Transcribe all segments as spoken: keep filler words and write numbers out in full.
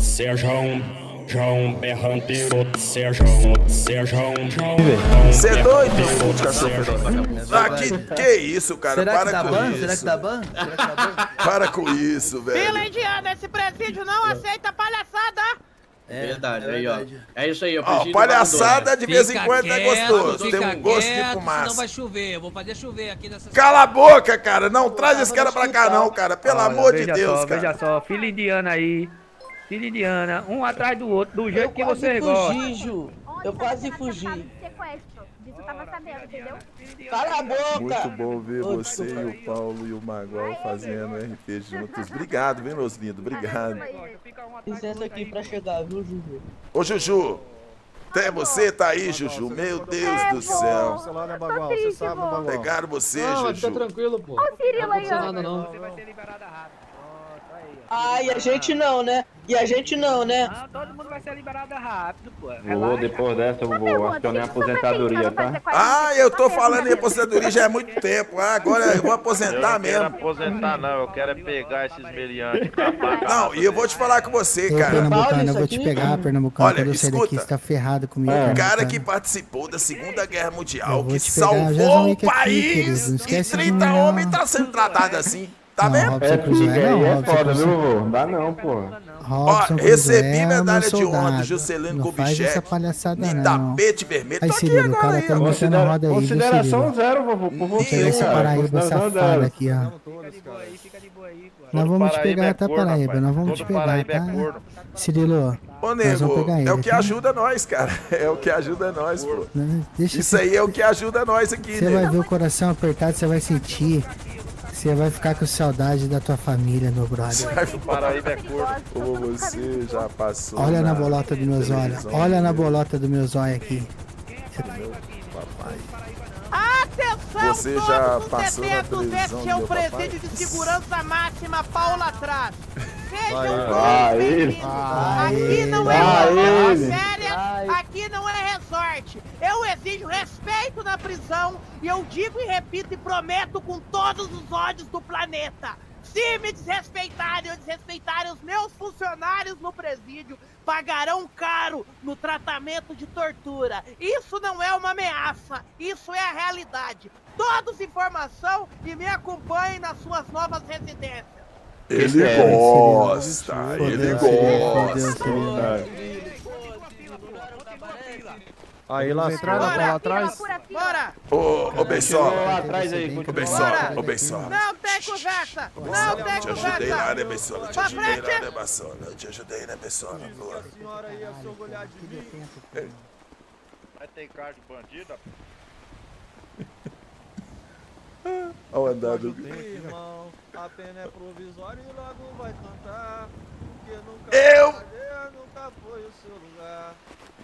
Sejam, João berranteiro, sejam, sejam, João. Você é doido, meu cachorro? Ah, que, que isso, cara? Será Para que dá com ban? isso. Será que dá ban? Será que dá ban? Para com isso, velho. Fila indiana, esse presídio não aceita palhaçada. É verdade, aí ó. É isso aí, eu Ó, palhaçada de vez em quando é gostoso. Tem um gosto de fumaça. Não vai chover, eu vou fazer chover aqui nessa. Cala a boca, cara. Não traz esse cara pra cá, não, cara. Pelo Olha, amor de veja Deus, só, cara. Veja só, filha indiana aí. Filha indiana, um atrás do outro, do jeito que você gosta. Fugi, Ju. Eu quase fugi. Disso eu tava sabendo, entendeu? Cala a boca! Muito bom ver você e o Paulo e o Magal fazendo R P juntos. Obrigado, viu, meus lindos? Obrigado. Licença aqui pra chegar, viu, Juju? Ô, Juju. Até você tá aí, Juju. Meu Deus do céu. Pegaram você, Juju. Tá tranquilo, pô. Olha o Cirilo aí, ó. Nada, não. Você vai ser liberada rápido. Ah, e a gente não, né? E a gente não, né? Não, todo mundo vai ser liberado rápido, pô. Vou, depois dessa, eu vou acionar a aposentadoria, tá? Ah, eu tô falando em aposentadoria já há muito tempo. Ah, agora eu vou aposentar Eu não mesmo. quero aposentar, não. Eu quero é pegar esses meliantes. Não, e eu vou te falar com você, Ô, cara. Pernambucano, eu vou te pegar, Pernambucano. Olha, Quando eu sair daqui, escuta. você tá ferrado comigo. O cara Pernambucano. que participou da Segunda Guerra Eu Mundial, vou que te pegar, salvou já vim o aqui, querido, país, não e esquece de trinta mim, não. homens tá sendo tratado assim. Tá Não, vendo? Robson É, Crusoe, fica não, aí, é Robson foda, Crusoe. viu, vô? Dá não, pô. Ó, Robson recebi Crusoe é medalha meu de honra soldado. do Juscelino Não faz Kubitschek. essa palhaçada, De não. tapete vermelho. Aí, Tô aqui Cirilo, o agora cara aí, tá ó. me botando a roda aí, viu, Consideração Cirilo? zero, vovô, por você, Chega essa cara. Paraíba Consideração safada zero. aqui, ó. Fica de boa aí, fica de boa aí, pô. Nós vamos te Paraíba pegar, é tá, corno, Paraíba? rapaz. Nós vamos Todo te pegar, Paraíba é tá? corno. Cirilo, Ô, nós nego, vamos pegar ele, é o que tá? ajuda nós, cara. É o que ajuda nós, pô. Não, deixa Isso aí é o que ajuda nós aqui, Você vai né? ver o coração apertado, você vai sentir. Você vai ficar com saudade da tua família, meu brother. Paraíba é corno. Ô, você já passou. Olha na bolota dos meus olhos. Olha na bolota dos meus olhos aqui. Atenção, Você todos já os passou na detentos, televisão este é do o meu papai? presídio de segurança máxima Paula Atrás. Sejam Vai, todos ele. bem-vindos. Aqui não é Vai, uma ele. séria, aqui não é resort. Eu exijo respeito na prisão e eu digo e repito e prometo com todos os ódios do planeta. Se me desrespeitarem ou desrespeitarem os meus funcionários no presídio, pagarão caro no tratamento de tortura. Isso não é uma ameaça, isso é a realidade. Todos informação e me acompanhem nas suas novas residências. Ele gosta, ele gosta. Aí lá, entrada pra lá atrás. Bora! Ô, ô, Bensola. Lá atrás aí, Ô, continua. Bensola, ô, Bensola. Não tem conversa! Não tem Te ajudei lá, conversa! né, Bensola? Te Pra ajudei lá, frente. né, Bensola? Eu te ajudei, né, Bensola? Pô. Senhora aí, a senhora olhar de mim. Vai ter cara de bandido? Olha o andado. Irmão, a pena é provisória e logo vai cantar. Porque nunca Eu- vai fazer, nunca foi o seu lugar.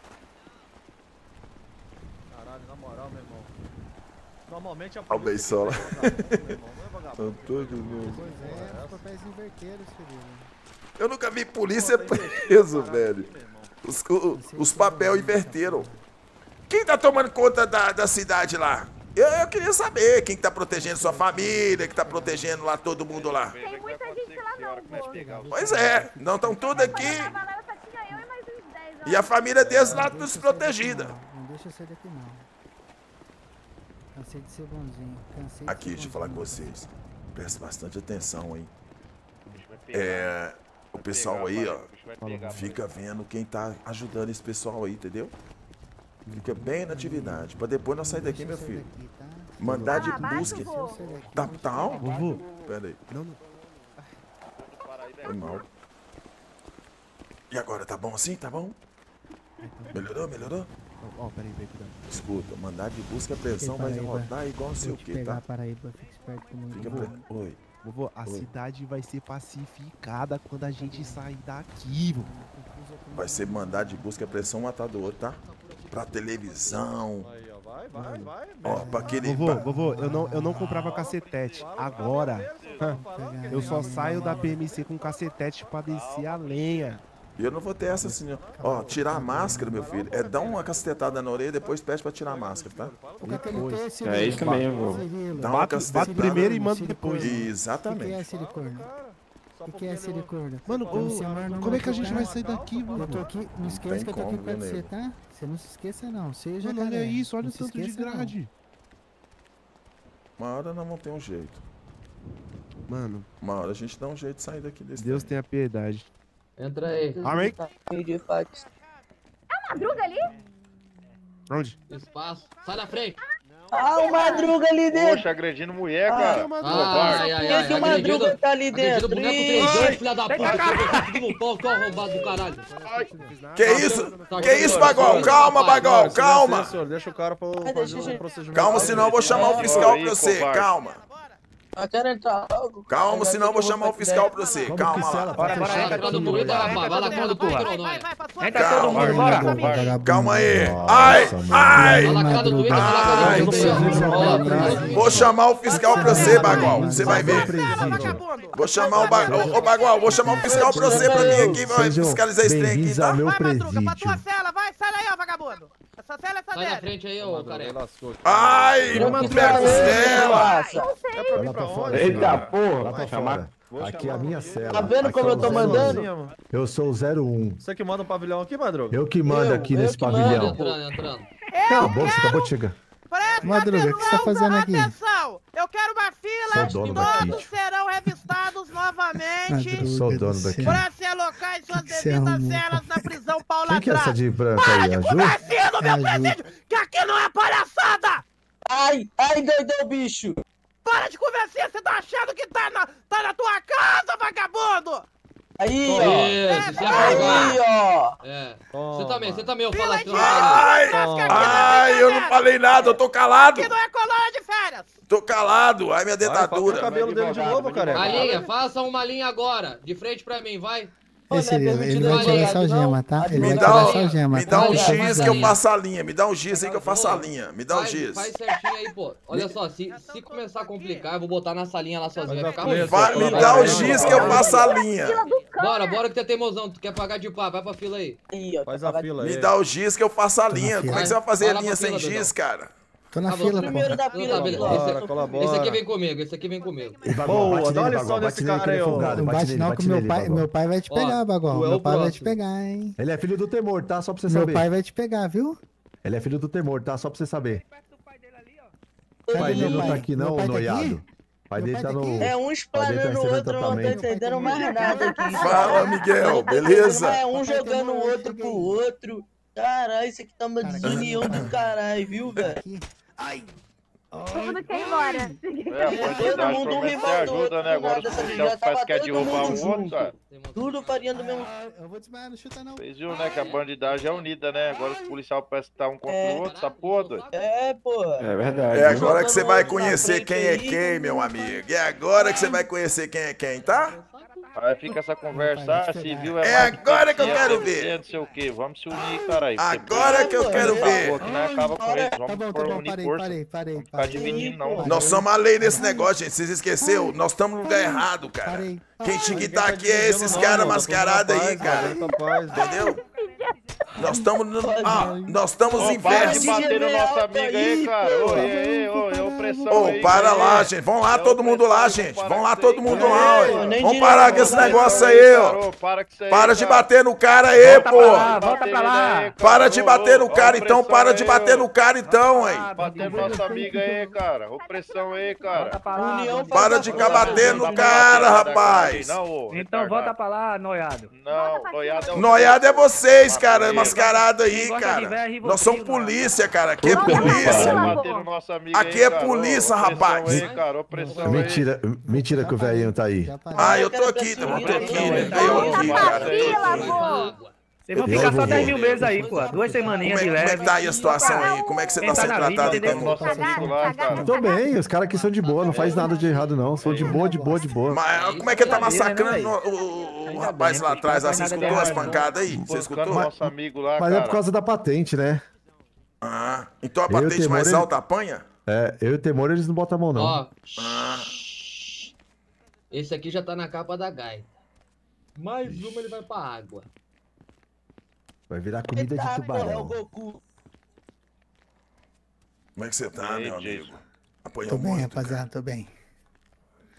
Caralho, na moral, meu irmão. Normalmente a Olha o Bensola. é Antônio meu. Pois é, os papéis inverteram, Cirilo. Eu nunca vi polícia preso, velho. Os, o- os papel inverteram. Quem tá tomando conta da, da cidade lá? Eu, eu queria saber quem tá protegendo sua família, que tá protegendo lá todo mundo lá. Tem muita gente lá não, pô. Pois é, não estão tudo aqui Quando eu tava lá, só tinha eu e mais uns dez. e a família deles lá desprotegida. Não deixa eu sair daqui, não. Cansei de ser bonzinho. Cansei de Aqui, ser deixa eu falar com bonzinho. vocês. Presta bastante atenção, hein? É, o pessoal aí, ó, fica vendo quem tá ajudando esse pessoal aí, entendeu? Fica bem na atividade. Pra depois nós sair daqui, meu Deixa eu sair filho. daqui, tá? Mandar de Fala abaixo, busca. vô. Deixa eu sair daqui. Tá, tá on? Vovô, Pera aí. não, não. Foi mal. E agora, tá bom assim? Tá bom? Melhorou? Melhorou? Ó, oh, peraí, peraí, cuidado. Escuta, mandar de busca a pressão vai Paraíba. rodar igual não sei Vou o te que, pegar, tá? Paraíba. Fica esperto comigo. Fica Vou. pre... Oi. Vovô, a Oi. cidade vai ser pacificada quando a gente sair daqui, vovô. Vai ser mandar de busca a pressão um atrás do outro, tá? Pra televisão. Aí, ó, vai, vai, vai. Ó, pra aquele... Vovô, pra- vovô, eu não, eu não comprava cacetete. Agora, eu só saio da P M C com cacetete pra descer a lenha. E eu não vou ter essa assim, ó. Ó, tirar a máscara, meu filho, é dar uma cacetada na orelha e depois pede pra tirar a máscara, tá? O que, que ele tem, Cirilo? É isso mesmo, vô. Cirilo. Dá uma Bato, cacetada. bato primeiro e mando depois. O que, que é Exatamente. silicorno? O que, que é, silicona? Mano, Então, ô, se a mãe não como é que a gente machucar, vai sair daqui, mano? Eu tô aqui, não esqueça Tem que eu tô aqui como, pra viu, você, nego? tá? Você não se esqueça não, seja Mano, olha galera. isso, olha Não o se tanto de esqueça, não. grade. Uma hora nós vamos ter um jeito. Mano, Uma hora a gente dá um jeito de sair daqui desse Deus tenha piedade. Entra aí. Amém? É o Madruga ali? Onde? Espaço. Sai da frente. Ah, o Madruga ali dentro. Poxa, agredindo mulher, cara. Ah, ai, ai, ai. Por que o Madruga tá ali Agredindo dentro? boneco três dois, filha da puta. Você tudo no pau, teu arrombado do caralho. Que isso? Que isso, Bagual? Calma, Bagual, calma. Deixa o cara pra fazer o procedimento. Calma, senão eu vou chamar o fiscal pra você. Calma. Eu quero entrar logo. Calma, senão eu vou chamar o fiscal pra você. Calma lá. Bora, bora, Vai entra lá todo do mundo. rapaz. Vai lá quando tu Vai, não vai, é. vai, passou. Entra todo mundo, bora. Calma aí. Ai, ai. Vai lá cara do Twitter, vai lá cara do Twitter. Vou chamar o fiscal pra você, Bagual. Você vai ver. Vou chamar o Bagual. Ô, Bagual, vou chamar o fiscal pra você pra vir aqui. Vai fiscalizar esse trem aqui, tá? Vai, Madruga, pra tua cela, vai, sai daí, ó, vagabundo. Essa cela é essa Sai da dela. frente aí, ô careca. Ai, minha costela. Eita porra, vai chamar. Aqui é a minha cela. Tá vendo como eu tô mandando? Eu sou o zero um. Você que manda um pavilhão aqui, Madruga? Eu que mando Eu, aqui eu nesse que mando. pavilhão. Entrando, entrando. Cala a boca, você acabou de chegar. Presta Madruga, o que você tá atenção, fazendo aqui? Atenção, eu quero uma fila, Sou dono da todos kit. serão revistados novamente Madruga Sou dono do daqui. céu. para se alocar em suas Que que você devidas arrumou? celas na prisão Paula Quem que é essa Atrás. de branca Para aí? de A Ju? conversinha no meu É a Ju. presídio, que aqui não é palhaçada! Ai, ai, doidão, bicho. Para de conversinha, você tá achando que tá na, tá na tua casa, vagabundo? Aí, ó. Isso, se Aí, apagar. ó. É. Você também, você também, eu falo Fila assim. de Ai, férias, que aqui ai, não é eu não férias. falei nada, eu tô calado. Aqui não é colônia de férias. Tô calado. Ai, minha o dentadura. cabelo dele de novo, cara. A linha, faça uma linha agora. De frente pra mim, vai. Esse, ele, ele vai tirar essa algema, tá? Ele Me vai dá, tirar um- essa algema, me tá? dá um Deixa eu giz avisar. que eu faço a linha. Me dá um giz aí que eu faço a linha. Me dá um Faz- giz. Faz certinho aí, pô. Olha só, se, se começar a complicar, eu vou botar na salinha lá sozinho. Vai ficar ruim. Vai, me dá o giz que eu faço a linha. Bora, bora que tu é teimosão. Tu quer pagar de pá, vai pra fila aí. Aí, ó. Faz a fila Me aí. dá o giz que eu faço a linha. Como é que você vai fazer Vai a lá linha pra sem fila, giz, cara? Tô na Tá bom, fila, Primeiro pô. da Não, fila, tá, beleza. fila. Esse, colabora. esse aqui vem comigo, esse aqui vem comigo. E Bagual, Boa, bate dá uma nele, lição Bagual, desse bate nele que cara ele é aí, ó. folgado. Não Bate bate nele, não, bate que meu nele, pai, Bagual. meu pai vai te Ó, pegar, Bagual. tu é o Meu pai vai te próximo. pegar, hein? Ele é filho do temor, tá? Só pra você Meu saber. pai vai te pegar, viu? Ele é filho do temor, tá? Só pra você saber. O Cadê pai dele meu não tá pai? aqui Meu não, pai tá noiado. aqui? O pai Meu dele pai tá tá no... aqui? É um Vai explanando deitar o esse outro, eu não tô tratamento. entendendo mais nada aqui. Fala, Miguel, beleza? É um Papai jogando tem o uma- outro pro outro. Caralho, isso aqui tá uma Cara, desunião cara. do caralho, viu, velho? Aqui. Todo mundo quer ir embora. É, a Todo quantidade mundo pelo menos rival você do outro, ajuda, né? Agora nada, os essa policiais já faz tava quer todo derrubar mundo um outro, junto. cara. Tudo farinha do mesmo. Ah, eu vou desmaiar, não chuta não. Vocês viram, né? Que a bandidagem é unida, né? Agora os policiais parecem que tá um contra É. o outro, essa porra, doido. É, pô. É verdade. É agora que você vai Jogando conhecer na quem frente é aí. quem, meu amigo. É agora que você vai conhecer quem é quem, tá? Aí fica essa conversa, ah, civil é É mais agora que eu polícia, quero P C, ver. Não sei o que, vamos se unir, caralho. Agora que eu quero ver. Que nós acaba com eles, Tá vamos bom, tá por bom, unir parei, força. parei, parei, Ficar parei. dividindo não. Nós somos a lei nesse negócio, gente. Vocês esqueceu? Nós estamos no lugar errado, cara. Parei. Quem tinha que estar aqui é esses caras mascarados aí, cara. Entendeu? Nós estamos no. Ah, nós estamos Ô, em para verso. de bater no nosso amigo aí, cara. Ô, e aí, ô, é opressão Ô, aí. para cara. lá, gente. Vão lá todo mundo lá, gente. Vão lá todo mundo lá, Ei, ué. nem Vamos de parar novo, com esse cara. negócio aí, ó. Ô, para com isso aí, Para de cara. bater no cara aí, Volta pra lá, pô. volta pra lá. Para de bater no Ô, cara então, opressão para de aí, bater ô. no cara então, aí. Batendo nosso amigo aí, cara. Opressão aí, cara. Volta pra lá. União bandido. Para de ficar batendo no cara, rapaz. Não, ô, Então volta retardado. pra lá, noiado. Não, noiado é o... Noiado é vocês, cara, mascarado aí, Quem gosta de cara. ver é rival Nós somos primo, polícia, cara. Aqui é Volta pra polícia. lá. Bater no nosso amigo Aqui aí, é cara. polícia, Ô, opressão rapaz. aí, cara, opressão aí. Mentira, mentira que o velhinho tá aí. Já parei. Ah, eu tô aqui, eu tô aqui, né? Eu aqui, cara. Fila, Vai pô. pra água. Vocês vão Eu ficar vou só dez ver. mil meses aí, pô. Duas Como semaninhas é, de como é que leve. tá aí a situação aí? Como é que você tá Quem tá sendo na vida, tratado entendeu? como... Nosso amigo lá, cara. Tô bem, os caras aqui são de boa, não faz nada de errado não. São de boa, de boa, de boa. Mas como é que ele tá massacrando o, o- o rapaz lá atrás? Você escutou as pancadas aí? Você Buscando escutou? nosso amigo lá, Mas é por cara. causa da patente, né? Ah, então a Eu e o patente Temor, mais ele- alta apanha? É, eu e o Temor, eles não botam a mão não. Ó, Ah, esse aqui já tá na capa da gaita. Mais uma ele vai pra água. Vai virar comida de Eita, porra, é o tubarão. Goku. como é que você tá, E aí, meu amigo? Jason? Apanhou Tô bem, muito, rapaziada, tô bem.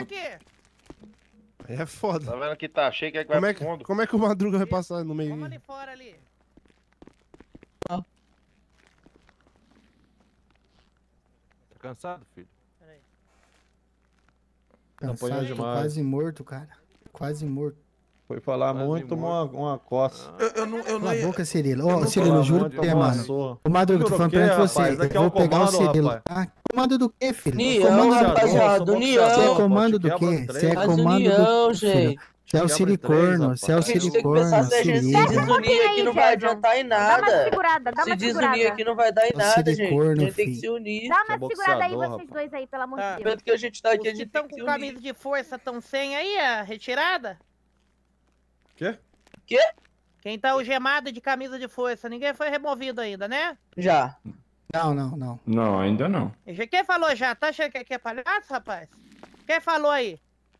aqui. Aí é foda. Tá vendo que tá cheio, quer que Como vai é pro que, fundo? como é que o Madruga vai passar no meio? Vamos ali fora ali. Tá cansado, filho? Peraí. Apanhou Cansado, tô demais. quase morto, cara. Quase morto. Foi falar muito, tomou uma, uma coça. Eu, eu não, eu não Cala a ia... boca, Cirilo. Eu Ô, não Cirilo, falo juro muito, que é, tomou uma mano. surra. Ô, Madruga, tô Juro falando o quê, pra você. rapaz? Daqui é Eu o vou pegar o comando, Cirilo. rapaz. Ah, comando do quê, filho? União, comando do quê? rapaziada, união. Você é Boxeador, comando pô, te do quebra quê? três, Você é Faz comando união, do... gente. Filho. Você é o Quebra silicorno, três, você é o A gente tem que silicorno, pensar se se a gente se liga. desunir aqui não vai adiantar em Dá uma nada. segurada, dá Se uma desunir segurada. aqui não vai dar em Ô, nada, gente. A silicorno, gente tem que filho. se unir. Dá uma Que segurada aí, boxeador, vocês rapaz. dois aí, pelo amor de Ah, Deus. Tanto que a gente tá aqui, a Os que gente estão tem que com se unir. camisa de força estão sem aí a retirada? Quê? Quê? Quem tá algemado de camisa de força, ninguém foi removido ainda, né? Já. Não, não, não. Não, ainda não. E já- Quem falou já? Tá achando que aqui é palhaço, rapaz? Quem falou aí?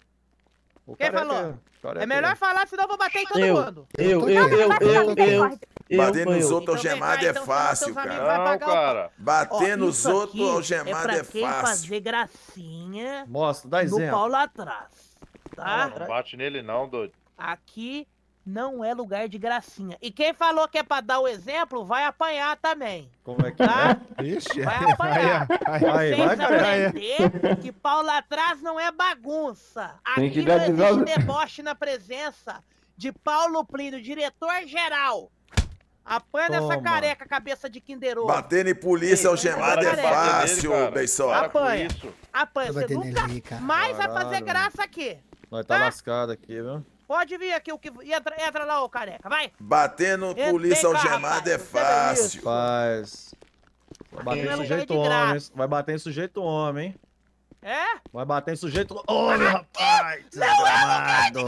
O Quem careca- falou? careca- É melhor falar, senão eu vou bater em todo Eu, mundo. eu, eu, eu, eu, eu. Bater eu, nos eu. outros Então vem cá, algemados é então chama fácil, teus amigos, cara. vai Não, pagar o- cara. Bater Ó, nos isso outros aqui algemados é pra é quem fácil. fazer gracinha Mostra, dá no exemplo. pau lá atrás, tá? Não bate nele não, doido. Aqui não é lugar de gracinha. E quem falou que é pra dar o exemplo, vai apanhar também, Como é que tá? é? Ixi, Vai apanhar. Aí, vai, Vocês careca. aprender que pau lá atrás não é bagunça. Tem Aqui que não dar existe desordem. deboche na presença de Paulo Plínio, diretor-geral. Apanha essa Toma. careca, cabeça de Kinder Ovo. Bater em polícia algemado é Para de bater nele, fácil, cara. Beisola. Para com Apanha. isso. Apanha. Tô Você batendo nunca nele aí, cara. mais vai fazer Caralho. graça aqui. Nós tá Tá? lascado aqui, viu? Pode vir aqui o que. Entra, entra lá, ô careca. Vai. Bater no Entra, polícia vem cá, algemado é rapaz. Você vê fácil. Faz. Vai bater Não é em lugar sujeito de homem. graça. Vai bater em sujeito homem, hein? É? Vai bater em sujeito homem, rapaz! Desgramado!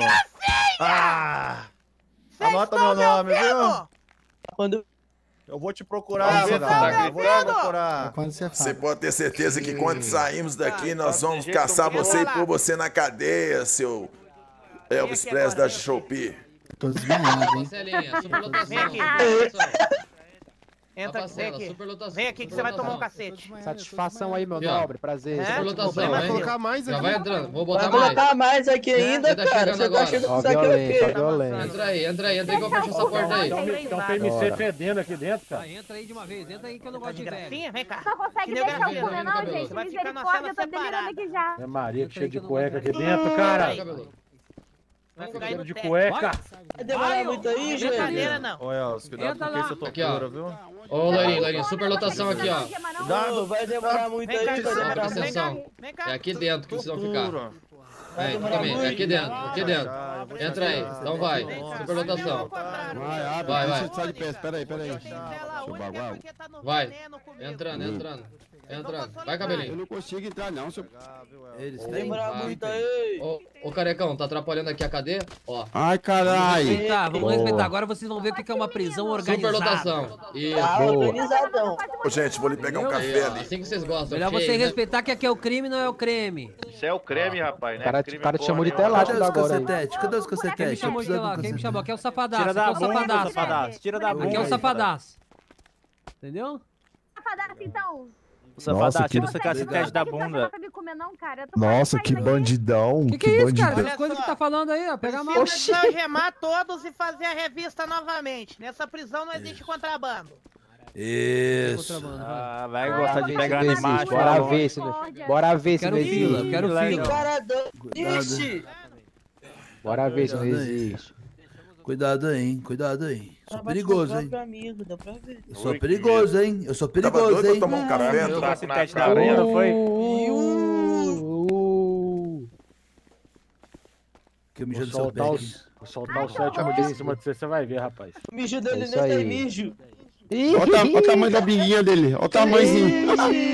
Ah! Vocês Anota estão meu me nome, ouvindo? viu? Quando... Eu vou te procurar, Você meu tá filho. Eu vou te gritando? procurar. Quando você Você fala. pode ter certeza que quando sairmos daqui, nós tá vamos de jeito caçar nenhum. você e Entra lá. pôr você na cadeia, seu Elvis aqui Presley agora, da vem Shopee. Tô desmaiado, hein? Marcelinha, superlotação. Vem aqui. Superlotação. Entra aqui, vem Marcela, aqui. superlotação. Vem aqui que você vai tomar um cacete. Satisfação aí, meu Aqui, ó. nobre. Prazer. É? Superlotação, Problema hein? seu. Colocar mais Já aqui. vai entrando, vou Vai botar mais. colocar mais aqui ainda, Você tá cara. chegando Você tá agora. achando que Ó, isso aqui é o violência, quê? ó, violência. Entra aí, entra aí, entra aí que eu fecho essa porta aí. Tem um P M C fedendo aqui dentro, cara. Ah, entra aí de uma vez, entra aí que eu não Tá gosto de de velho. gracinha? Vem cá. Não consegue Que nem o deixar eu Gabriel, comer, né, não, cabelo? gente. Você vai ficar na Misericórdia, eu cela tô delirando separada. aqui já. É Maria, que cheio de Entra aí que eu não cueca aqui vou dentro, Vai, cara. Cabelo. Vai ficar aí Cheiro no de teto. cueca. Vai demorar muito aí, Não é gente? brincadeira, não. Ô, Elcio, cuidado Entra com lá. essa Aqui, ó. tortura, viu? Ô, Loirinho, Loirinho, superlotação aqui, ó. Não, vai demorar muito Vem aí, cá, vai então. demorar Presta muito. atenção. Vem cá. É aqui dentro que vocês vão ficar. Tortura. Vem, também, é aqui dentro, aqui dentro. Entra aí, então vai. Superlotação. Vai, abre, Vai, deixa vai. eu sair de pé, espera aí, espera aí. Eu tenho tela única bagual. porque tá no Vai. veneno comigo. Entrando, entrando. Entrando. Vai, Eu cabelinho. não consigo entrar não, seu... Vai demorar muito aí. Ô, ô, carecão, tá atrapalhando aqui a cadeia? Ó. Ai, caralho. Respeitar, vamos Boa. respeitar. Agora vocês vão ver o que que é uma prisão organizada. Superlotação. Isso. Tá organizadão. Ô, gente, vou lhe pegar um Aí, café ó, ali. assim que vocês gostam. Melhor você cheio, né? respeitar que aqui é o crime, não é o creme. Isso é o creme, rapaz, O né? cara, o Crime cara é te chamou de porra telático nenhuma. agora aí. Cadê os Quem me chamou de lá? Quem me chamou? Aqui é o safadaço. Tira Aqui da é o bunda, safadaço. safadaço. Tira da bunda. Aqui é o aí, safadaço. Entendeu? Safadaço, então. Safadaço, que- tira essa cacetete da Não bunda. pra me comer, não, cara. Eu tô Nossa, quase que saindo aqui. bandidão. Que que é isso, cara? bandidão. As coisas que tá falando aí, ó. Pega a mão. Precisa algemar todos e fazer a revista novamente. Nessa prisão não existe contrabando. Isso. Ah, vai gostar de pegar Existe, animais. Bora cara. ver se não... Bora ver se Quero não fila, existe. quero Que fila. cara doido. Ixi. Bora ver se não existe. Cuidado aí, hein? Cuidado aí. Sou Trabalha com perigoso, o hein? próprio amigo, dá pra ver. Eu sou Oi, que perigoso, hein? Eu sou Tava perigoso, doido pra hein? tomar um café? Deu Tá cacetete na da bunda, cara. foi? Uh, Que eu mijou Vou no seu soltar pé. os- vou soltar o sétimo dia em cima de você, você vai ver, rapaz. O mijo dele Isso nem tem aí. mijo. Ih, Olha o ta- olha o tamanho da binguinha dele. Olha o tamanhozinho.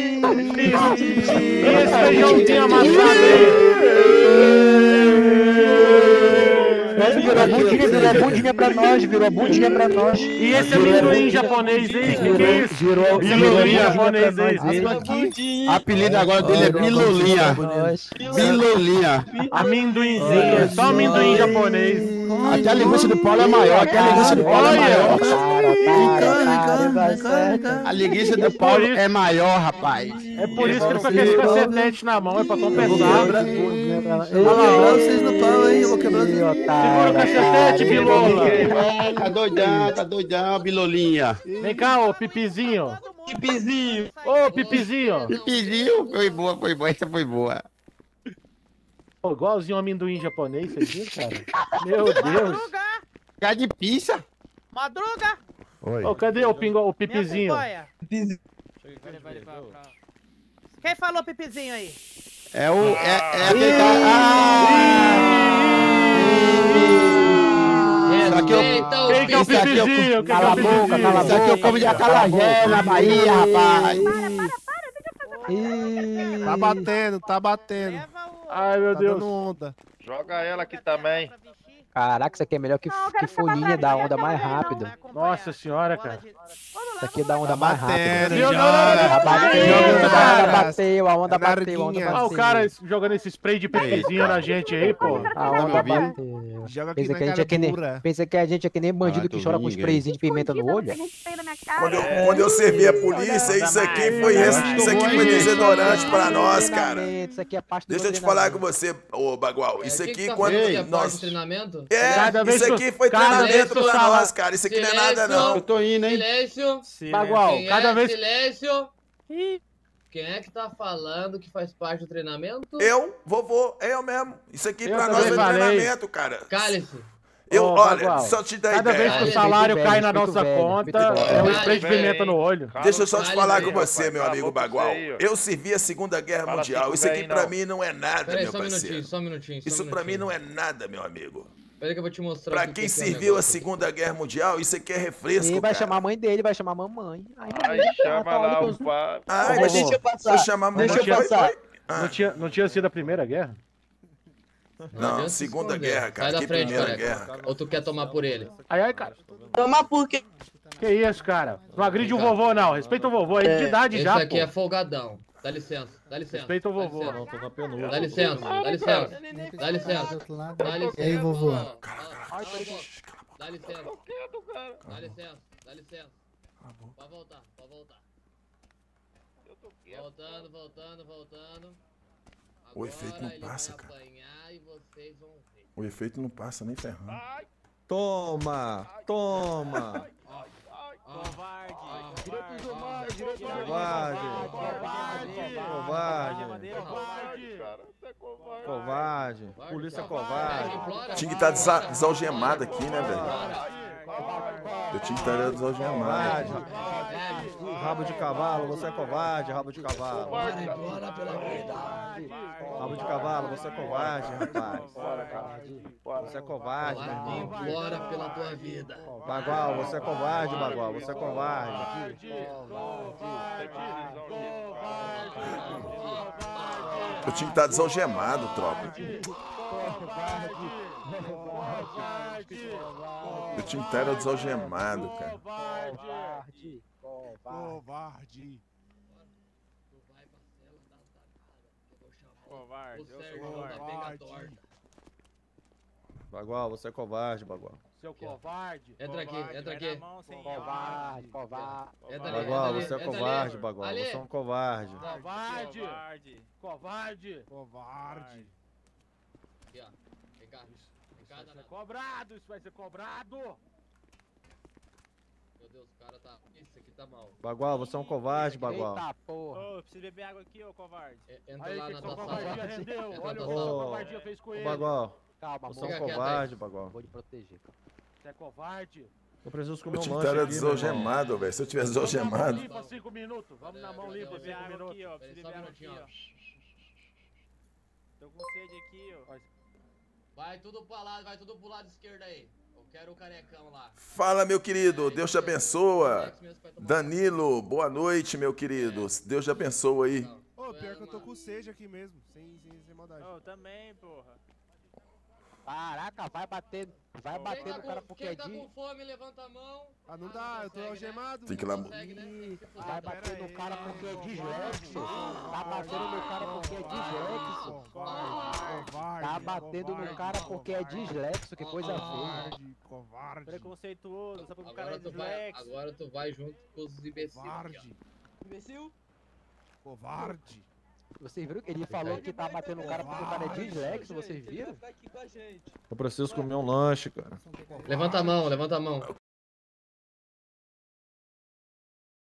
Esse feijãozinho amassado virou bundinha, virou bundinha pra nós, virou bundinha pra nós. E esse amendoim japonês aí, que que é isso? Virou, Esse virou amendoim bundinha japonês pra aí. nós. O apelido agora dele é Bilolinha. Bilolinha. Amendoinzinho, só amendoim japonês. Até a linguiça do Paulo é maior. Até a linguiça do Paulo é maior. A linguiça do Paulo é maior, rapaz. É por isso que ele foi com esse cacetete na mão, é pra compensar. Eu vou quebrar vocês no pau, hein? Eu vou quebrar vocês. Segura o cacetete, Bilola. Tá doidão, tá doidão, Bilolinha. Vem cá, ô pipizinho. Pipizinho. Ô pipizinho. Pipizinho, foi boa, foi boa, essa foi boa. Pô, igualzinho um amendoim japonês, você viu, cara? Meu Deus. Madruga! Gás de pizza. Madruga! Oi. Ô, cadê o, pingo, o Me pipizinho? acompanha. Quem falou pipizinho aí? É o... É, é aquele cara... Ah! Isso aqui eu... Quem que é o pipizinho? Cala a boca, cala a boca. Isso aqui eu como de acarajé na Bahia, rapaz. Tá batendo, tá batendo. Ai, meu tá Deus. Dando onda. Joga ela aqui também. Caraca, isso aqui é melhor que, que folhinha da onda mais rápido. Nossa senhora, cara. Isso aqui dá onda mais rápido. Não, não, não, Bateu, a onda bateu, a onda bateu, a onda Ah, bateu. o cara jogando esse spray de pipizinho na gente aí, pô. A onda bateu. Joga aqui Pensa na que a gente é que nem, cara pensa que a gente é que nem bandido Ah, que tô chora com ninguém. sprayzinho de pimenta no olho? Quando eu, quando eu servi a polícia, isso aqui foi, isso aqui foi desodorante pra nós, cara. Isso aqui é parte do Deixa eu te falar com você, ô Bagual. Isso que aqui, que tá quando falando que é parte nós... do treinamento? É, Cada vez isso que- aqui foi cada treinamento vez que pra eu nós, cara. Isso aqui não é nada, não. Eu tô indo, hein? Silêncio. Bagual, Quem cada é? vez... Silêncio. Quem é que tá falando que faz parte do treinamento? Eu, vovô, eu mesmo. Isso aqui Eu pra nós também foi falei. treinamento, cara. Cálice. Eu, Ô, olha, Bagual, só te dar cada ideia. vez que o salário Respeito cai na velho, nossa respeito conta, velho. é um Vale, spray de velho. pimenta no olho. Deixa eu só te Vale, falar velho. com você, meu Cala a amigo boca Bagual. você aí, ó. Eu servi a Segunda Guerra Fala Mundial. assim Isso aqui com o pra velho, mim não é nada, Peraí, meu só um minutinho, parceiro. só um minutinho. Só Isso um pra mim minutinho. não é nada, meu amigo. Peraí que eu vou te mostrar. Pra o que quem que é o serviu a negócio. Segunda Guerra Mundial, isso aqui é refresco, Ele vai cara. chamar a mãe dele, vai chamar a mamãe. Aí, Ai, chama lá o pai. Ai, Mas deixa eu passar. Foi chamar Deixa mamãe, eu foi, passar. foi. Ah, Não tinha, não tinha sido a Primeira Guerra? não, adianta se Segunda esconder. Guerra, cara. Sai da Que frente, Primeira careca. Guerra, cara. Ou tu quer tomar por ele? Ai, ai, cara. Toma por quê? Que isso, cara? Não agride o vovô, não. Respeita o vovô. É de idade Esse já, aqui pô. é folgadão. Dá licença, dá licença. Respeita o dá vovô. licença. Não, tô na penumbra. Dá licença, dá licença. Dá licença. Dá licença. E aí, vovô? Dá licença. Dá licença, dá licença. Pode voltar, pode voltar. Voltando, voltando, voltando. O efeito não ele passa, vai cara. apanhar e vocês vão ver. O efeito não passa nem ferrando. Toma, toma. Covarde. Covarde. Covarde. Covarde. Polícia covarde. Tinha que estar desa- desalgemado aqui, né, velho? Eu tinha que estar desalgemado. Rabo de cavalo, você é covarde, rabo de cavalo. Rabo de cavalo, você é covarde, rapaz. Você é covarde, meu irmão. Implora pela tua vida. Bagual, você é covarde, Bagual, você é covarde. Eu tinha que estar desalgemado, tropa. Eu tinha que estar desalgemado, cara. Covarde. Covarde. Covarde. O Eu sou Sérgio covarde. da pega torta. Bagual, você é covarde, Bagual. Seu covarde. Entra aqui, Covarde, entra vai na aqui. mão sem Covarde, covarde. Entra ali, Bagual, entra ali, você é entra ali. covarde, Bagual. Ali. Você é um covarde. Covarde. Covarde. Covarde. Covarde. Aqui, ó. Vem cá. Vem cá, Vai ser danado. cobrado, isso vai ser cobrado. Meu Deus, o cara tá... Isso aqui tá mal. Bagual, você é um covarde, Bagual. Eita porra. Ô, eu preciso beber água aqui, ô covarde. E- Entra Aí, lá que na que tua sua covardia sala. rendeu? Entra Olha na o tua que sala. sua Ô, covardia fez com Ô, ele. Bagual, Calma, você é amor. um Fica quieto covarde, aí. Bagual. Vou te proteger. Você é covarde. Eu preciso comer Eu um tinha que lanche estar aqui, meu irmão. desalgemado, velho. Se eu tivesse Vamos na mão desalgemado. limpa cinco minutos. Vamos na mão limpa Beber cinco água minutos. aqui, ó. Peraí, Preciso só um beber água aqui, minutinho, ó. ó. Tô com sede aqui, ó. Vai tudo pra lá, vai tudo pro lado esquerdo aí. Eu quero o carecão lá. Fala, meu querido. Deus te abençoa. Danilo, boa noite, meu querido. Deus te abençoa aí. Ô, pior que eu tô com sede aqui mesmo. Sem, sem, sem maldade. Ô, também, porra. Caraca, vai bater, vai Quem bater tá no cara com, porque quem é tá de... com fome, levanta a mão. Ah, não dá, eu tô algemado. Tem que ir lá. Consegue, né? Se fuder. Vai bater no cara porque é dislexo. Tá batendo no cara porque é dislexo. Covarde. Tá batendo no cara porque é dislexo, que coisa feia. Covarde, covarde. Preconceituoso, só porque o cara é Agora tu vai, dislexo. agora tu vai junto com os imbecis. aqui, Covarde. Imbecil? Covarde. Vocês viram que ele falou que tá batendo no cara porque o cara é dislexo, vocês viram? Eu preciso comer um lanche, cara. ó. Levanta a mão, levanta a mão.